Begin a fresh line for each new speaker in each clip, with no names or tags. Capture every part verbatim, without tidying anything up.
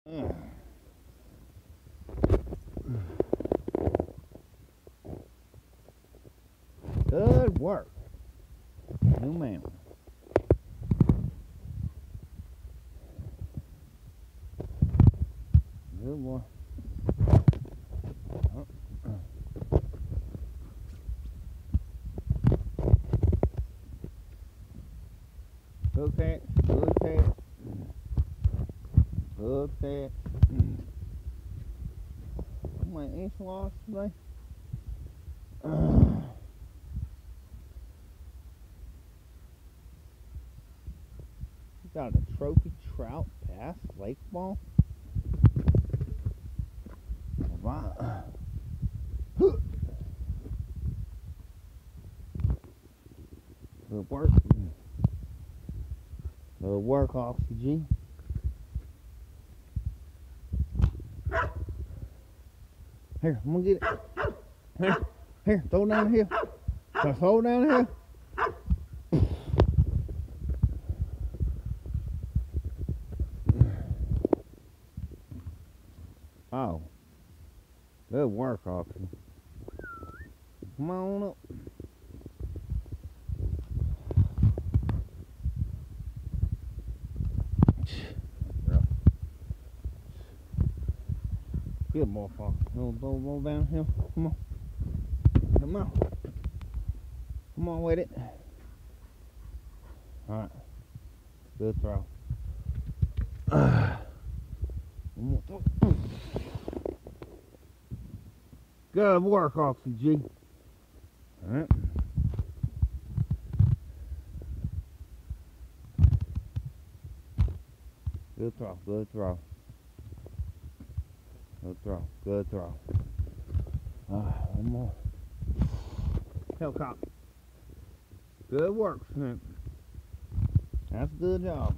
Good work. Humantler. Good boy. Good catch. Good catch. Good catch. My inch lost today. Got a trophy trout bass lake ball. Wow. Good work. Good work, Oxygen. Here, I'm gonna get it. Here, here, throw it down the hill. So throw it down the hill. Oh, good work, Oxy. Come on up. Good motherfucker. Little, little, little downhill. Come on. Come on. Come on with it. Alright. Good throw. Uh, one more throw. Good work, Oxy G. Alright. Good throw, good throw. Good throw, good throw. Ah, one more. Helicopter. Good work, Snoop. That's a good job.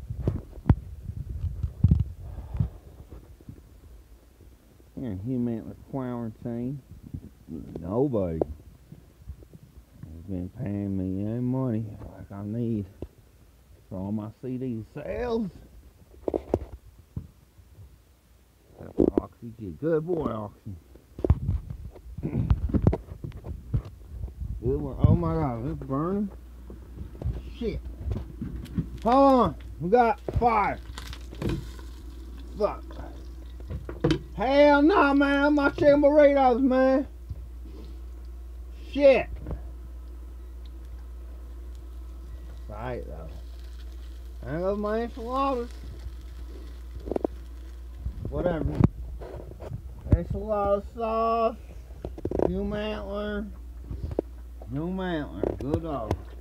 Here in Humantler quarantine, nobody has been paying me any money like I need for all my C D sales. Oxy G. Good boy, Oxy. Good work. Oh my God, it's burning. Shit. Hold on. We got fire. Fuck. Hell no, nah, man. I'm not chicken burritos, man. Shit. Right, though. There goes my enchiladas. Whatever. Enchilada sauce. Humantler. Humantler. Good dog.